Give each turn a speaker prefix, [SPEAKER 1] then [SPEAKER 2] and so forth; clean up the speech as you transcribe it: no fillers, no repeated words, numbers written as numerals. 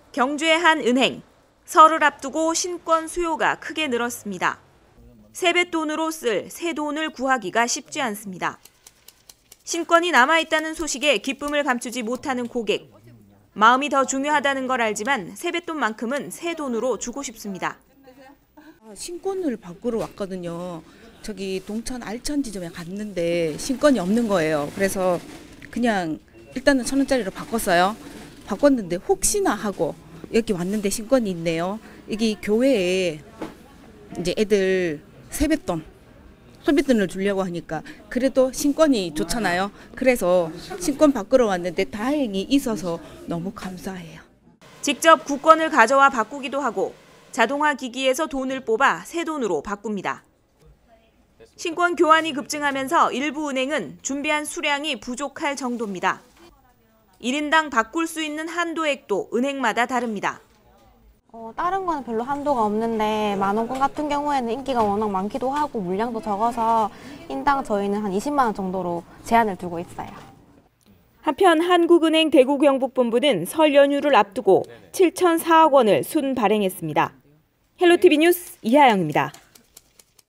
[SPEAKER 1] 경주의 한 은행, 설을 앞두고 신권 수요가 크게 늘었습니다. 세뱃돈으로 쓸 새 돈을 구하기가 쉽지 않습니다. 신권이 남아있다는 소식에 기쁨을 감추지 못하는 고객. 마음이 더 중요하다는 걸 알지만 세뱃돈만큼은 새 돈으로 주고 싶습니다.
[SPEAKER 2] 신권을 바꾸러 왔거든요. 저기 동천 알천 지점에 갔는데 신권이 없는 거예요. 그래서 그냥 일단은 1,000원짜리로 바꿨어요. 바꿨는데 혹시나 하고 여기 왔는데 신권이 있네요. 여기 교회에 이제 애들 세뱃돈을 주려고 하니까 그래도 신권이 좋잖아요. 그래서 신권 바꾸러 왔는데 다행히 있어서 너무 감사해요.
[SPEAKER 1] 직접 국권을 가져와 바꾸기도 하고 자동화 기기에서 돈을 뽑아 새 돈으로 바꿉니다. 신권 교환이 급증하면서 일부 은행은 준비한 수량이 부족할 정도입니다. 1인당 바꿀 수 있는 한도액도 은행마다 다릅니다.
[SPEAKER 3] 다른 거는 별로 한도가 없는데 만원권 같은 경우에는 인기가 워낙 많기도 하고 물량도 적어서 인당 저희는 한 20만 원 정도로 제한을 두고 있어요.
[SPEAKER 1] 한편 한국은행 대구경북본부는 설 연휴를 앞두고 7,004억 원을 순 발행했습니다. 헬로티비 뉴스 이하영입니다.